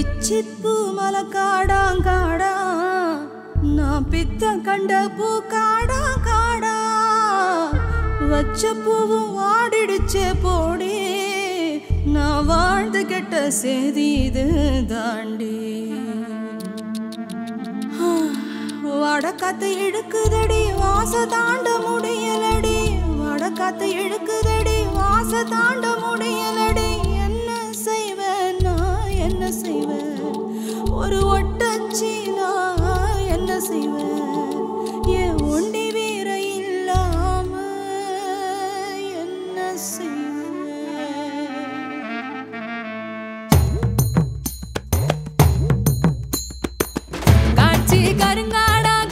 பிச்சிப்பூ மலக்காடாங்காடா நான் பித்த கண்ட பூ காடா காடா வச்ச பூவும் ஆடிடுச்சே போடி நான் வாழ்ந்து கெட்ட செய்தி இது தாண்டி வடக்காத்து இழுக்குதடி வாச தாண்ட முடியலடி வடக்காத்து இழுக்குதடி வாச தாண்ட முடியலடி என்ன செய்வேன் நான் என்ன செய்வேன் ஒரு ஒட்டச்சி நான் என்ன செய்வேன் என் ஒண்டி வீர இல்லாம என்ன செய்வேன் காட்சி கருங்கா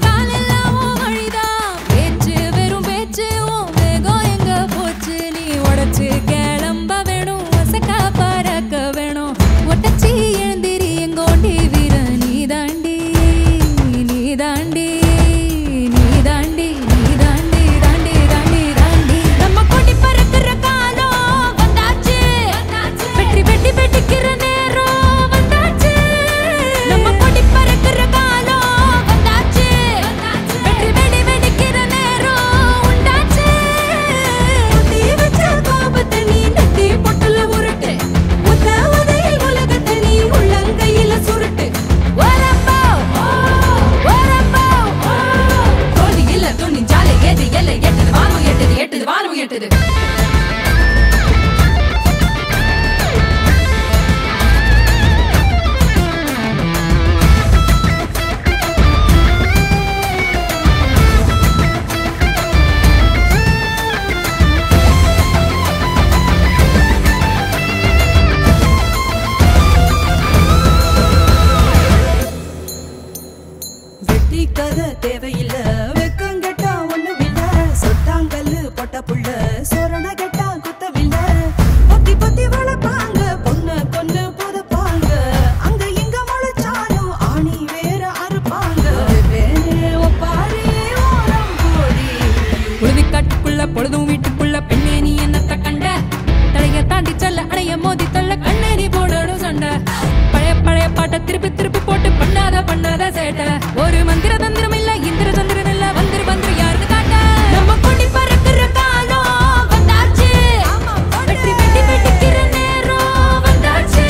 ஒரு மந்திர தந்திரம் இல்ல இந்திர சந்திரன் இல்ல வந்துரு வந்துரு யாருக்கு காட்ட நம்ம கொடி பறக்குற காலம் வந்தாச்சு வெட்டி வெட்டி வெட்டிக்கிற நேரம் வந்தாச்சு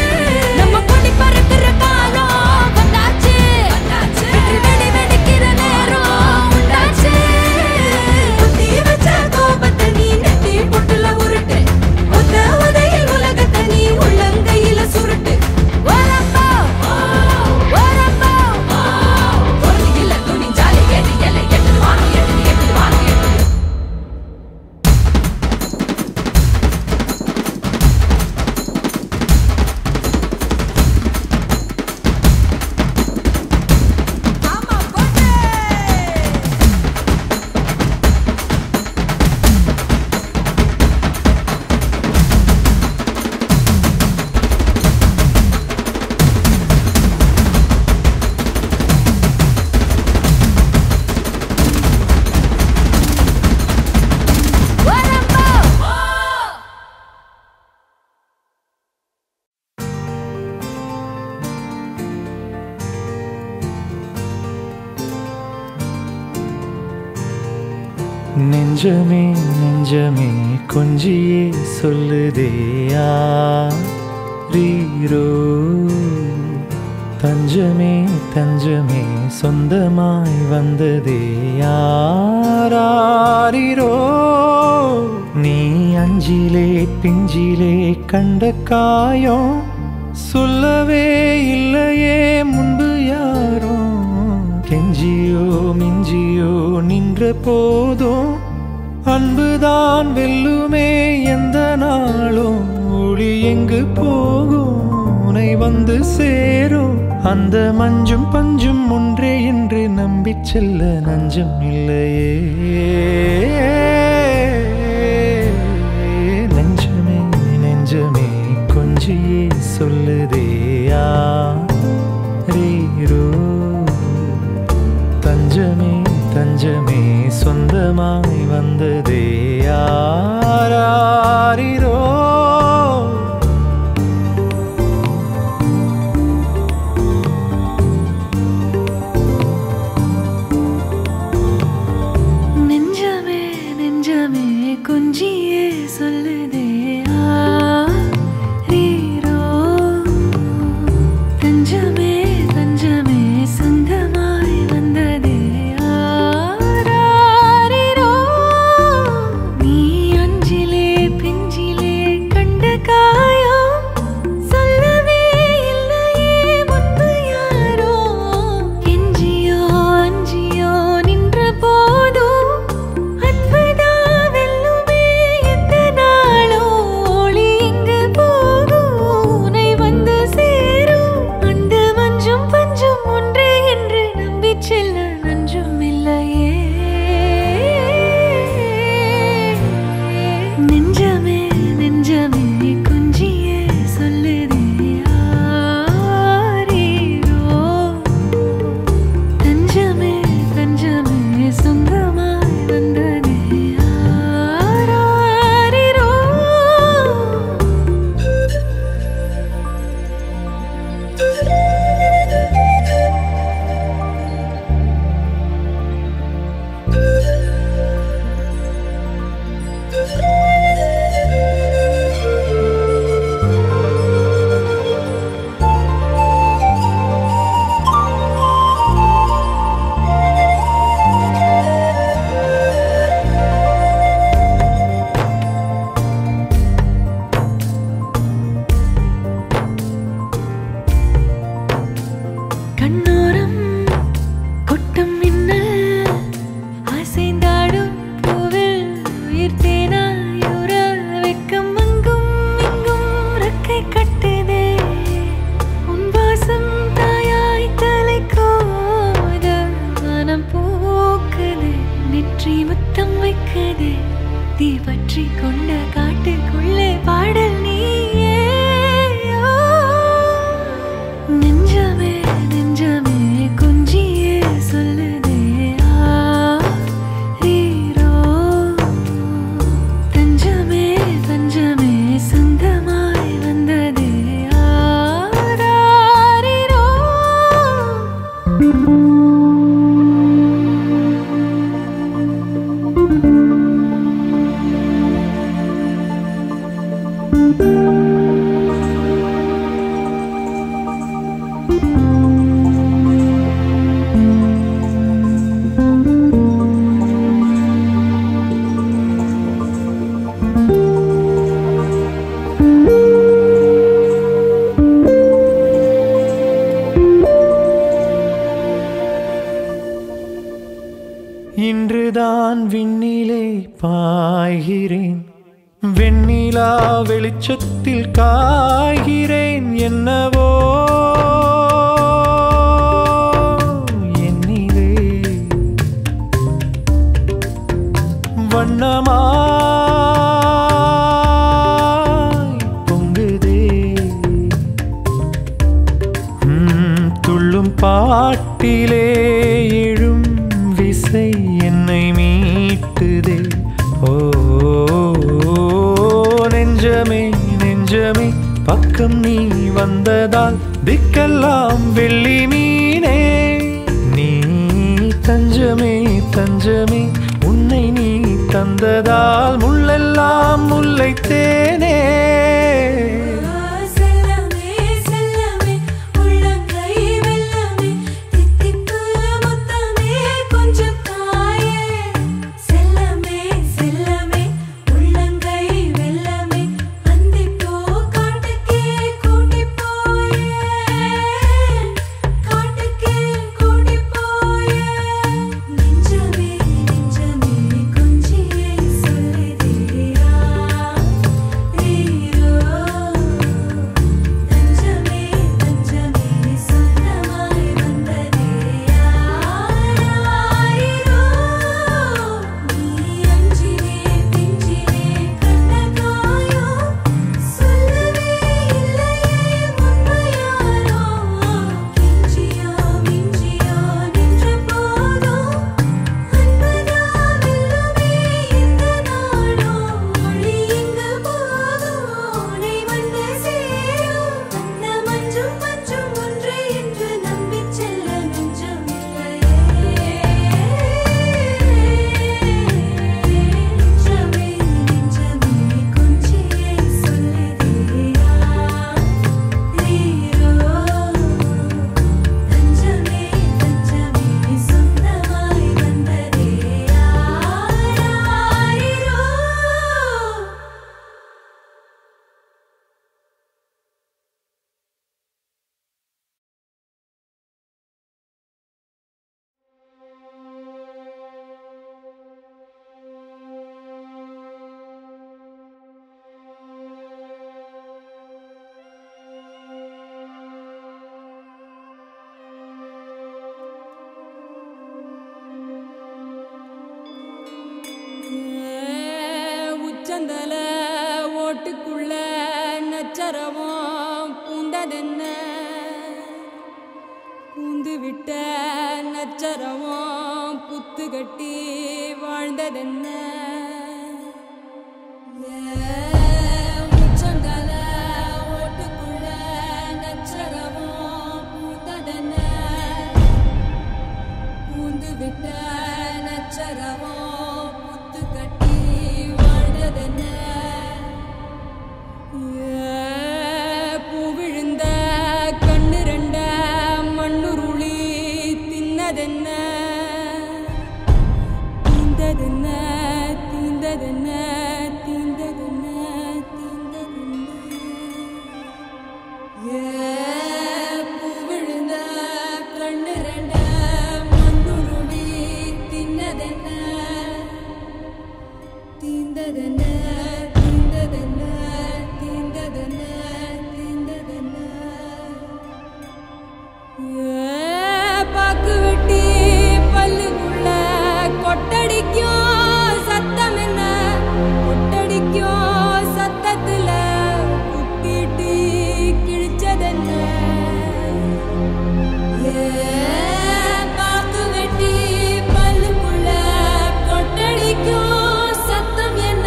நம்ம கொடி பறக்குற காலம் வந்தாச்சு வெட்டி வெட்டி வெட்டிக்கிற நேரம் வந்தாச்சு புத்தி வச்ச கோபத்தை நீ நெத்தி பொட்டுல உருட்டு ஒத்த உதையில் உலகத்தை நீ உள்ளங்கையில சுருட்டு நெஞ்சமே நெஞ்சமே கொஞ்சியே சொல்லுதேயா ரீரோ தஞ்சமே தஞ்சமே சொந்தமாய் வந்ததே யாரீரோ நீ அஞ்சிலே பிஞ்சிலே கண்ட காயம் சொல்லவே இல்லையே முன்பு யாரோ கெஞ்சியோ மிஞ்சியோ நின்ற போதும் அன்புதான் வெல்லுமே எந்த நாளும் ஒளி எங்கு போகும் உனை வந்து சேரும் அந்த மஞ்சும் பஞ்சும் ஒன்றே என்று நம்பிச் செல்ல நஞ்சம் இல்லையே நெஞ்சமே நெஞ்சமே கொஞ்சியே சொல்லுதேயா ரீரோ தஞ்சமே தஞ்சமே சொந்தமாய் வந்ததே யாரீரோ தஞ்சமே தஞ்சமே சொந்தமாய் வந்ததே ஆராரிரோ நீ அஞ்சிலே பிஞ்சிலே கண்ட காயம் சொல்லவே இல்லையே முன்பு யாரோ எஞ்சியோ அஞ்சியோ நின்ற போதும் அன்புதா வெல்லுமே எந்த நாளோ ஒளி இங்கு போகும் உனை வந்து சேரும் அந்த மஞ்சும் பஞ்சும் ஒன்றே என்று நம்பிச் செல்ல நஞ்சும் இல்லையே நெஞ்சமே நெஞ்சமே கொஞ்சியே சொல்லுதே ஆரீரோ தஞ்சமே தஞ்சமே சொந்தமாய் வந்ததே ஆராரிரோ கண்ணோரம் கொட்டும் மின்னல் அசைந்தாடும் பூவில் உயிர்த்தேனாயுற வெக்கம் அங்கும் இங்கும் ரெக்கை கட்டுதே உன் வாசம் தாயாய் தலை கோத மனம் பூக்குதே நெற்றி முத்தம் வைக்குதே தீ பற்றி கொண்ட காட்டுக்குள்ளே பாடல் நீயே நெஞ்சமே நெஞ்சமே கொஞ்சியே சொல்லுதே ஆரீரோ தஞ்சமே தஞ்சமே சொந்தமாய் வந்ததே ஆராரிரோ இன்றுதான் விண்ணிலே பாய்கிறேன் வெண்ணிலா வெளிச்சத்தில் காய்கிறேன் என்னவோ என்னிலே வண்ணமாய் பொங்குதே துள்ளும் பாட்டிலே எழும் விசை என்னை மீட்டுதே ஓ நெஞ்சமே நெஞ்சமே பக்கம் நீ வந்ததால் திக்கெல்லாம் வெள்ளி மீனே நீ தஞ்சமே தஞ்சமே உன்னை நீ தந்ததால் முள்ளெல்லாம் முல்லைத்தேனே நெஞ்சமே நெஞ்சமே கொஞ்சியே சொல்லுதே விட்ட நச்சரமோ புத்து கட்டி வாழ்ந்ததென்ன உச்சங்கால ஓட்டுக்குள்ள நச்சரமோ பூத்ததென்ன பூந்து விட்ட நச்சரமோ புத்து கட்டி வாழ்ந்ததென்ன பூவிழுந்த கண்ணு ரெண்ட மண்ணுருளி தின்னதென்ன தீந்ததென்ன தீந்ததென்ன தீந்ததென்ன தீந்ததென்ன பூவிழுந்த கண்ணு ரெண்ட மண்ணுருளி தின்னதென்ன தீந்ததென்ன தீந்ததென்ன தீந்ததென்ன தீந்ததென்ன பாக்கு வெட்டி பல்லுக்குள்ள கொட்டடிக்கும் சத்தம் என்ன கொட்டடிக்கும் சத்தத்துல குத்திட்டு கிழிச்சதென்ன பாக்கு வெட்டி பல்லுக்குள்ள கொட்டடிக்கும் சத்தம் என்ன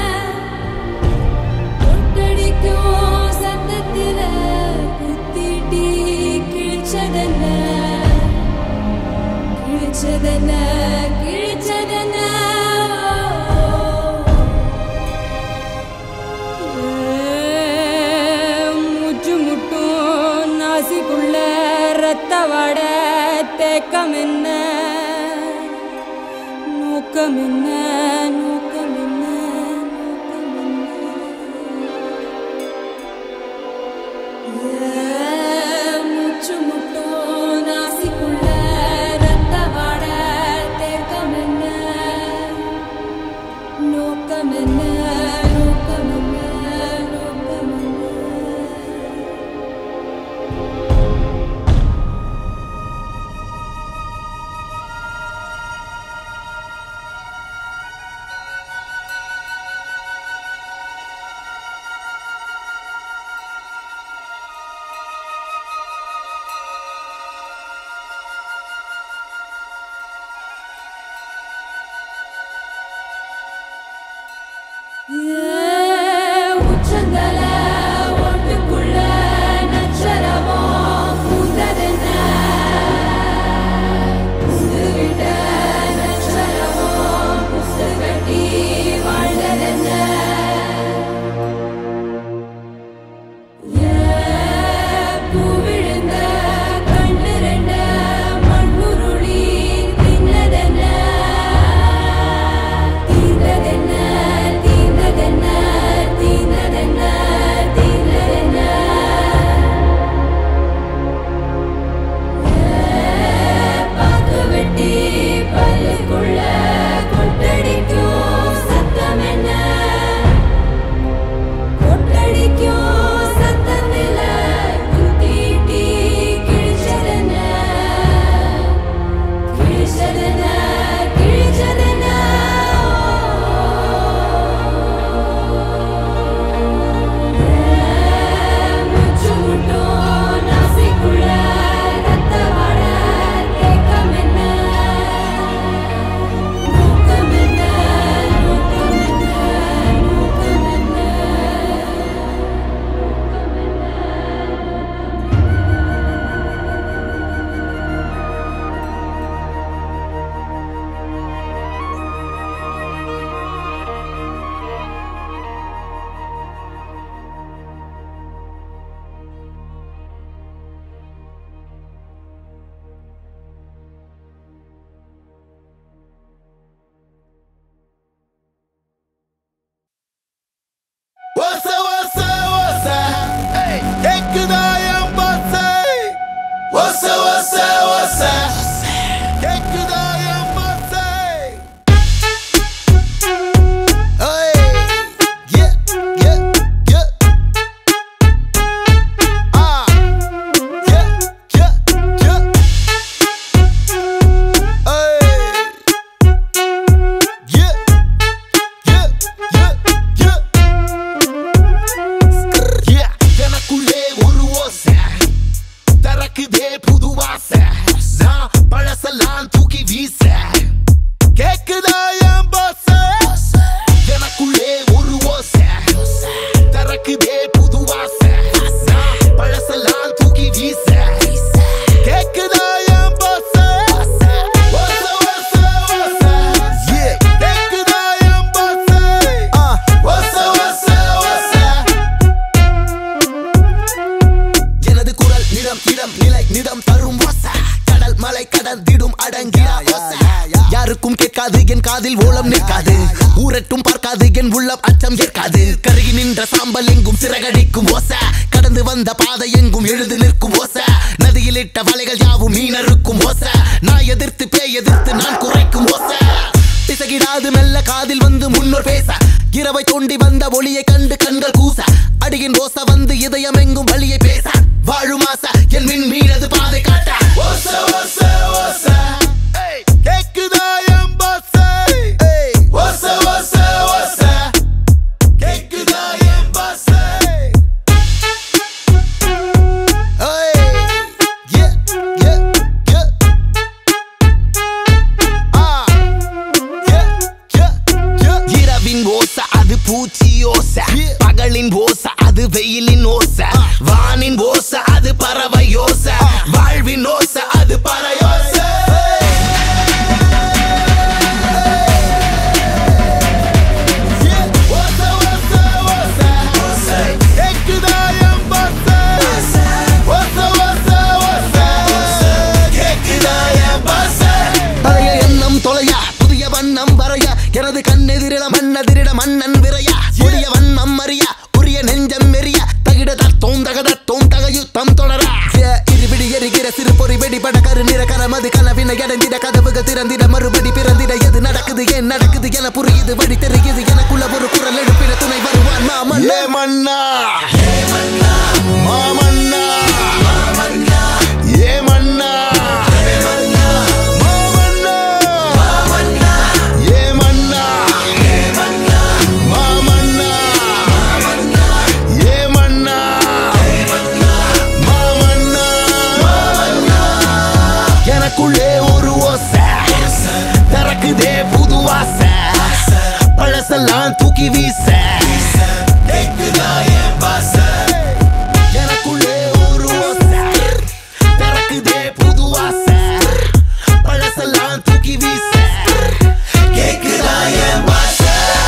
கொட்டடிக்கும் சத்தத்துல குத்திட்டு கிழிச்சதென்ன கிழிச்சதென்ன கிழிச்சதென்ன மூச்சு முட்டும் நாசிக்குள்ள ரத்த வாட தேக்கம் என்ன நோக்கம் என்ன நோக்கம் என்ன நோக்கம் என்ன மூச்சு முட்டும் நாசிக்குள்ள ரத்த வாட தேக்கம் என்ன நோக்கம் என்ன நோக்கம் என்ன நோக்கம் என்ன யாருக்கும் கேட்காது என் காதில் ஓலம் நிற்காது ஊரட்டும் பார்க்காது என் உள்ளம் அச்சம் ஏற்காது கருகி நின்ற சாம்பல் எங்கும் சிறகடிக்கும் ஓசை கடந்து வந்த பாதை எங்கும் எழுது நிற்கும் ஓசை நதியில் இட்ட வலைகள் யாவும் மீனருக்கும் ஓசை நான் எதிர்த்து பேய் எதிர்த்து நான் குறைக்கும் ஓசை பிசகிடாது மெல்ல காதில் வந்து முன்னோர் பேச இரவை தோண்டி வந்த ஒளியை கண்டு கண்கள் கூச அடியின் ஓசை வந்து இதயம் எங்கும் வழியை பேச வாழும் ஆசை என் மின் மீனது பாதை காட்ட ஓசை ஓசை ஓசை கேக்குதா என் பாசை ஓசை ஓசை ஓசை கேக்குதா என் பாசை இரவின் ஓசை அது பூச்சி ஓசை பகலின் ஓசை அது வெயிலின் ஓசை வானின் ஓசை அது பறவை ஓசை வாழ்வின் ஓசை அது பறையோசை எனது கண்ணெதிரிட மண்ணெதிரிட மன்னன் விரையா உரிய வண்ணம் மறியா உரிய நெஞ்சம் மெறிய தகிட தத்தோம் தகதத்தோம் தகயுத்தம் தொடரா இருபிடி எரிகிற சிறு பொறி வெடிபட கரு நிற கரமது கனவினை அடைந்திட கதவுக திறந்திட மறுபடி பிறந்திட எது நடக்குது ஏன் நடக்குது என புரியுது வழி தெரியுது எனக்குள்ள ஒரு குரல் எழுப்பிட துணை வருவான் மாமன்னா மன்னா மாமன்னா ஏ மன்னா எனக்குள்ளே ஒரு ஓசை திறக்குதே புது ஆசை பழசெல்லாம் தூக்கி வீச எனக்குள்ளே ஒரு ஓசை திறக்குதே புது ஆசை பழசெல்லாம் தூக்கி வீச கேக்குதா என் பாசை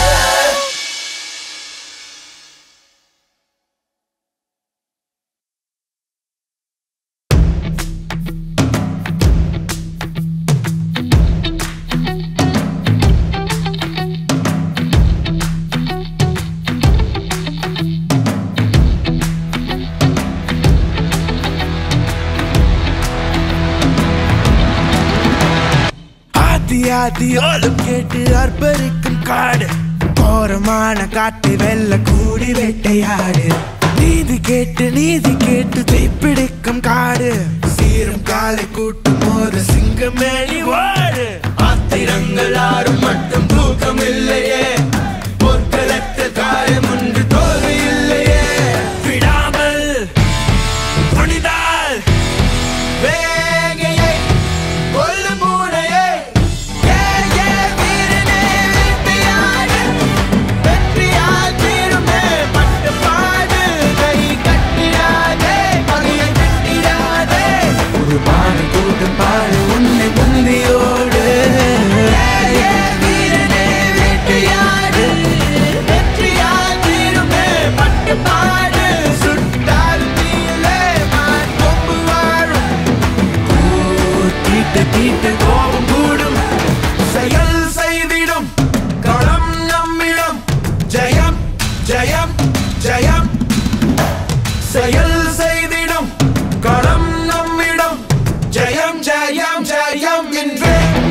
ஆதியோலம் கேட்டு அர்ப்பரிக்கும் காடு கோரமான காட்டை வெல்ல கூடி வேட்டையாடு நீதி கேட்டு தீப்பிடிக்கும் காடு சீரும் காலை கூட்டும் போது சிங்கமேனி வாடு ஆத்திரங்கள் ஆறும் மட்டும் தூக்கம் இல்லையே பொற்களத்தில் காயம் ஒன்று தோல்வி இல்லையே விடாமல் துணிதால் வேகையை கொல்லும் மூனையே உன்னை முந்தியோடு வேட்டையாடு வெற்றியால் தீருமே பட்டுப்பாடு சுட்டால் தீயிலே மான் கொம்பு வாழும் தீட்டு கோபம் கூடும் செயல் செய்திடும் களம் நம்மிடம் ஜெயம் ஜெயம் ஜெயம் செயல் செய்திடும் களம் நம்மிடம் ஜெயம் ஜெயம் ஜெயம் என்றே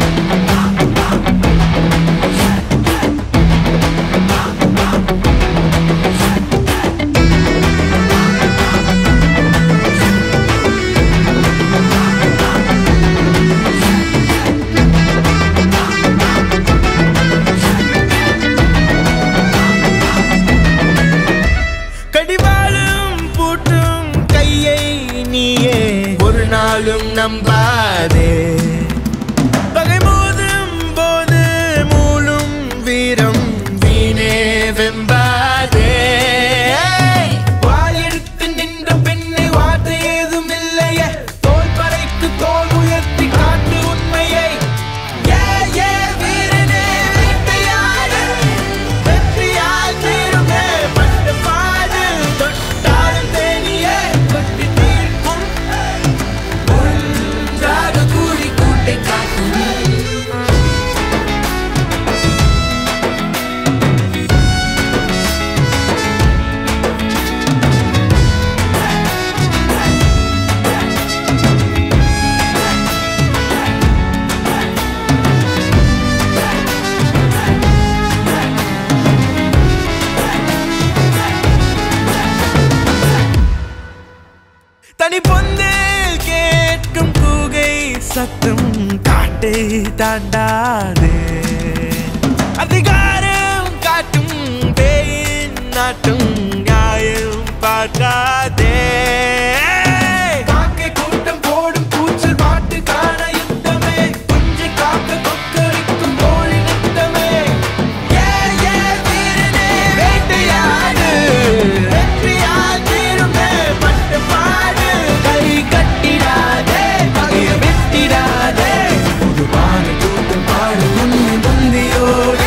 கடிவாளும் பூட்டும் கையை நீயே ஒரு நாளும் நம்பாதே பகை மோதும் போது மூலும் வீரம் வீணே வெம்பாதே வாள் எடுத்து நின்ற பெண்ணை வார்த்தை ஏதும் இல்லையே தோல் பறைக்கு தோல் உயர்த்தி காட்டு உண்மையை ஏ ஏ வீரனே வெற்றியாடு வெற்றியால் தீருமே பட்டு பாடு தொட்டாலும் தேனியே கொட்டி தீர்க்கும் ஒன்றாக கூடி கூட்டை காக்கும் தனி பொந்தில் கேட்கும் கூகை சத்தம் காட்டை தாண்டாதே அதிகாரம் காட்டும் பேயின் நாட்டும் நியாயம் பார்க்காதே காக்கை கூட்டம் போடும் கூச்சல் பாட்டு காண யுத்தமே குஞ்சை காக்க கொக்கரிக்கும் கோழி நித்தமே ஏ ஏ வீரனே வேட்டையாடு வெற்றியால் தீருமே பட்டு பாடு கை கட்டிடாதே பகைய வெட்டிடாதே புதுவான கூட்டம் பாடு உன்னை பந்தியோடு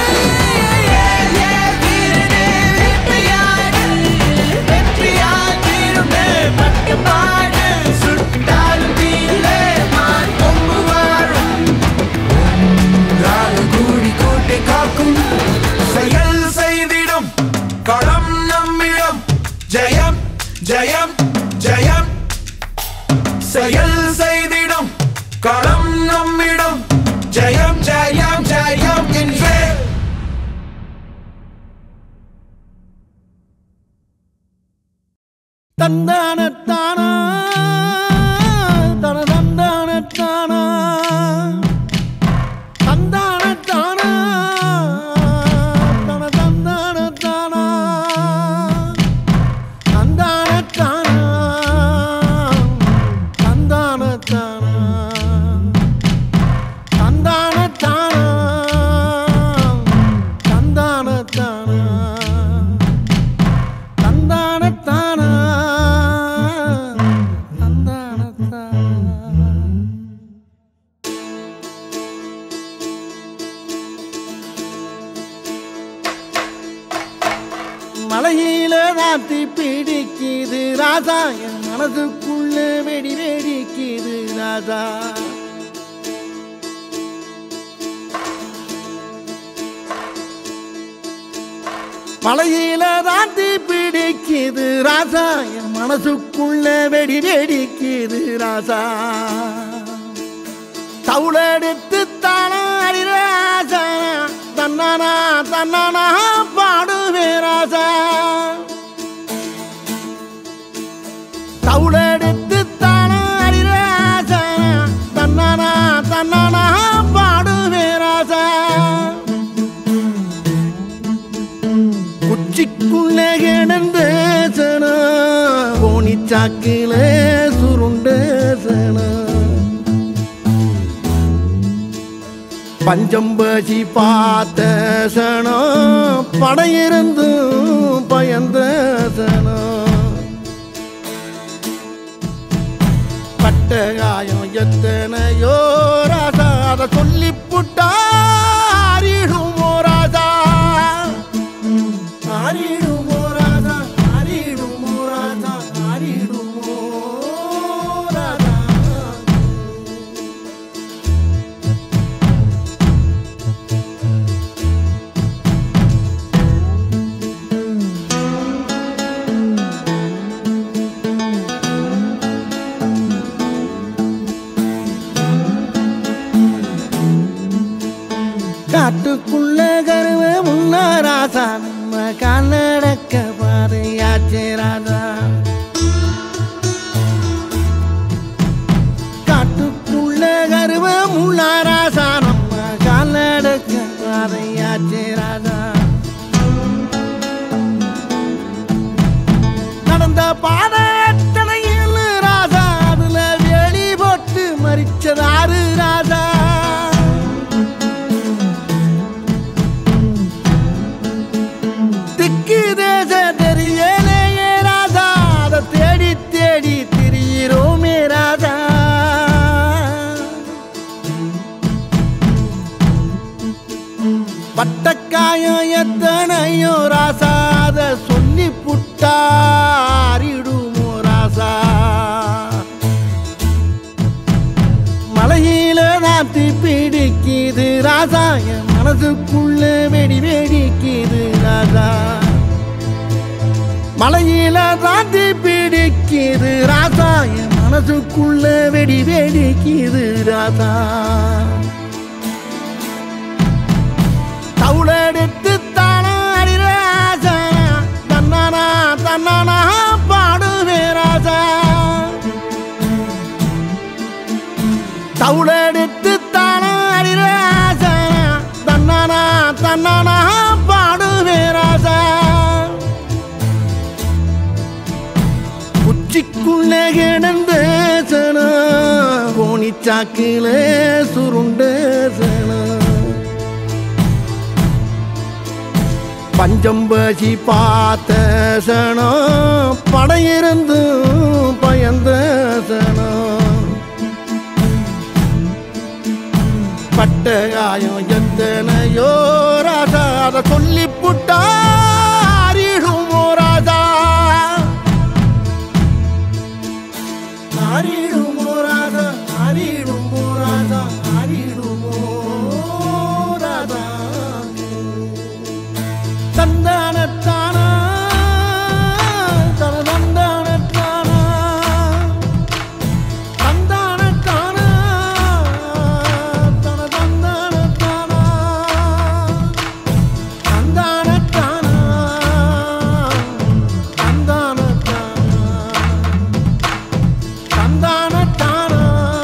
வெற்றியால் தீருமே பட்டு பாடு சுட்டாலும் தீயிலே மான் கொம்பு வாழும் ஒன்றாக கூடி கூட்டை காக்கும் செயல் செய்திடும் களம் நம்மிடம் ஜெயம் ஜெயம் ஜெயம் செயல் செய்திடும் களம் நம்மிடம் ஜெயம் ஜெயம் ஜெயம் என்றே தந்தானத்தானா தன தந்தானத்தானா தந்தானத்தானா தன தந்தானத்தானா தந்தானத்தானா தந்தானத்தானா தந்தானத்தானா தந்தானத்தானா தந்தானத்தானா மலையில ராத்தி பிடிக்குது ராஜா என் மனதுக்குள்ள வெடி வெடிக்குது ராஜா மலையில ராத்தி பிடிக்குது ராஜா என் மனசுக்குள்ள வெடி வெடிக்குது ராஜா தவுளெடுத்து தானாடி ராஜா தன்னானா தன்னானா பாடுவே ராஜா தவுளெடுத்து தானாடி ராஜா தன்னானா தன்னானா பாடுவே ராஜா குச்சிக்குள்ள கிடந்த சனா போனிச்சாக்கில சுருண்ட சனா பஞ்சம்பசி பார்த்த சனம் படையிருந்தும் பயந்த சனம் பட்ட காயம் எத்தனையோ ராஜா அதை சொல்லி புட்டா ஆறிடுமோ ராஜா ஆறிடுமோ ராஜா ஆறிடுமோ ராஜா ஆறிடுமோ ராஜா காட்டுக்குள்ள கருவ முன்னாராசா நம்ம கண்ணடக்க பாதையாச்சே ராஜா காட்டுக்குள்ள கருவ முன்னாராசா நம்ம கண்ணடக்க பாதையாச்சே ராஜா நடந்த பாதத்தனையில் ராஜா அதுல வெளி போட்டு மறிச்சதாரு ராஜா பட்டக்காயம் எத்தனையோ ராசா அத சொல்லி புட்டாரிடுமோ ராசா மலையில நாத்தி பிடிக்குது ராசா என் மனசுக்குள்ள வெடி வெடிக்குது ராசா மலையில தாண்டி பிடிக்குது ராசா என் மனசுக்குள்ள வெடி வெடிக்குது ராசா தவுளெடுத்து தானாடி ராசா தன்னானா தன்னானா பாடுவே ராசா தவுளெடுத்து தானாடி ராசா தன்னானா தன்னானா பாடுவே ராசா உச்சிக்குள்ள கிடந்த சனா கோணிச்சாக்கில சுருண்ட சனா பஞ்சம்பசி பார்த்த சனம் படையிருந்து பயந்த சனம் பட்ட காயம் எத்தனையோ ராசா அதை சொல்லி புட்டாரிடுமோ ராசா ஆரிடுமோ ராசா ஆரிடுமோ ராசா ஆரிடுமோ ராசா தந்தானத்தானா தனதந்தானத்தானா தந்தானத்தானா தனதந்தானத்தானா தந்தானத்தானா தந்தானத்தானா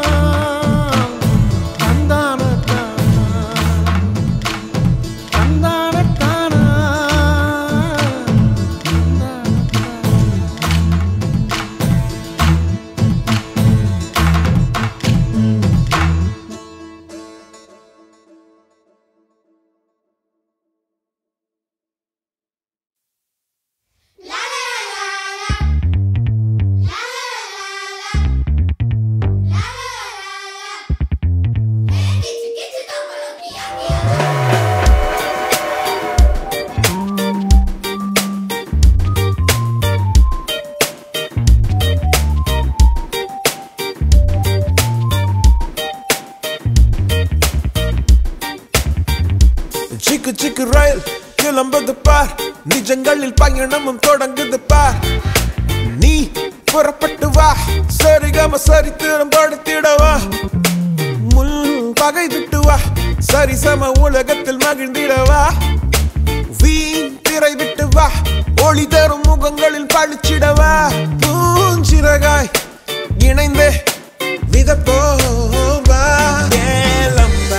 சிக்கு சிக்கு ரயில் கிளம்புது பார் நிஜங்களில் பயணமும் தொடங்குது பார் நீ புறப்பட்டு வா சரிகம சரித்திரம் படுத்திடவா முள் பகை விட்டு வா சரிசம உலகத்தில் மகிழ்ந்திடவா வீண் திரை விட்டு வா ஒளி தரும் முகங்களில் பழிச்சிடவா பூஞ்சிறகாய் இணைந்தே விதப்போவா ஏலம்பா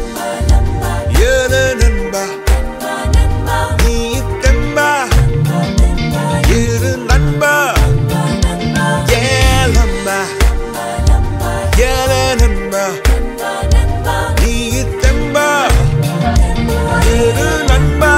ஏழு நண்பா நீ தெம்பா இரு நண்பா ஏலம்பா ஏழு நண்பா நீ தெம்பா இரு நண்பா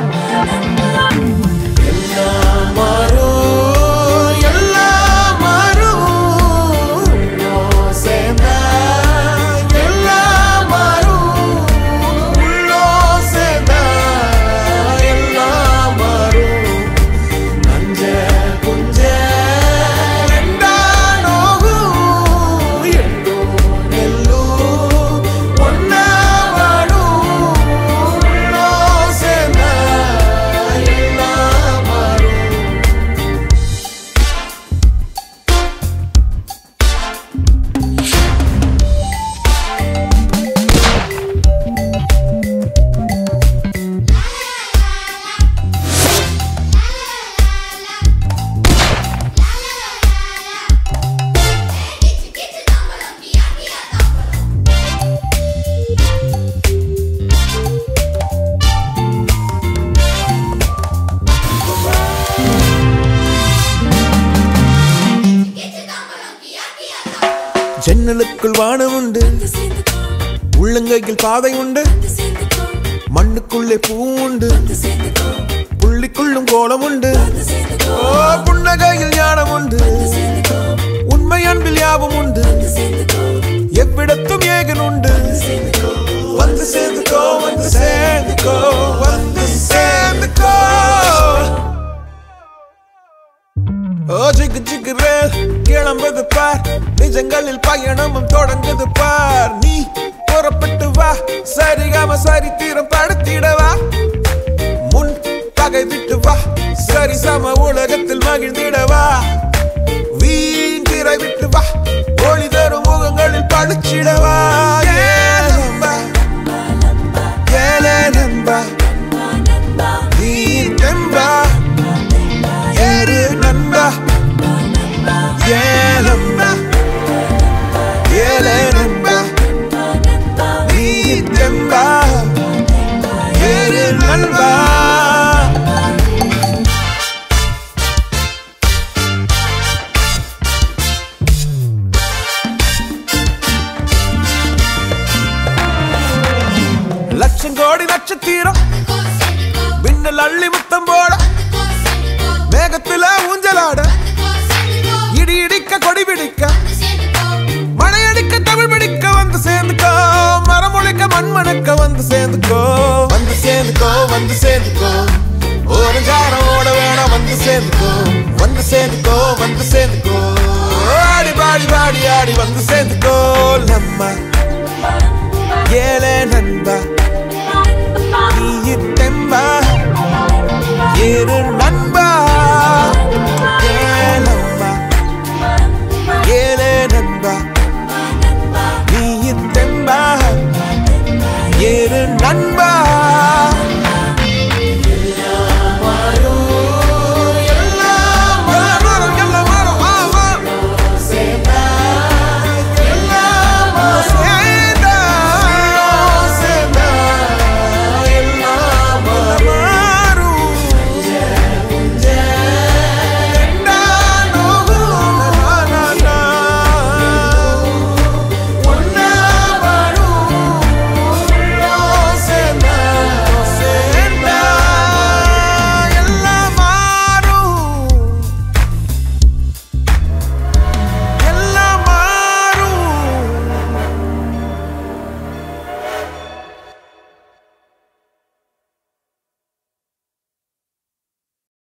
எல்லாம் மாறும் எல்லாம் மாறும் சேர்ந்தா எல்லாம் மாறும் உள்ளோ சேர்ந்தா எல்லாம் மாறும் நஞ்ச குஞ்ச ரெண்டா நோகும் எள்ளும் நெல்லும் ஒன்னா வாடும் உள்ளோ சேர்ந்தா எல்லாம் மாறும் ஜன்னலுக்குள் வானம் உண்டு உள்ளங்கையில் பாதை உண்டு மண்ணுக்குள்ளே பூ உண்டு புள்ளிக்குள்ளும் கோலம் உண்டு ஓ புன்னகையில் ஞானம் உண்டு உண்மை அன்பில் யாவும் உண்டு எவ்விடத்தும் ஏகன் உண்டு வந்து சேர்ந்துக்கோ வந்து சேர்ந்துக்கோ தொடங்குது பார் நீ புறப்பட்டு வா சரிகம சரித்திரம் படுத்திடவா முன் பகை விட்டு வா சரி சம உலகத்தில் மகிழ்ந்திடவா வீண் திரை விட்டு வா ஒளி தரும் முகங்களில் படுச்சிடவா ஏலே நண்பா நீ தெம்பா ஏறு நண்பா ஏலம்பா ஏலே நண்பா நீ தெம்பா ஏறு நண்பா லட்சம் கோடி நட்சத்திரம் மின்னல் அள்ளி முத்தம் போட மேகத்துல ஊஞ்சலாட இடி இடிக்க கொடி பிடிக்க மழையடிக்க தமிழ் பிடிக்க வந்து சேர்ந்துக்கோ மரமொழிக்க மண்மணக்க வந்து சேர்ந்துக்கோ வந்து சேர்ந்துக்கோ வந்து சேர்ந்துக்கோ ஒரு ஜாரம் ஓட வேணாம் வந்து சேர்ந்துக்கோ வந்து சேர்ந்துக்கோ வந்து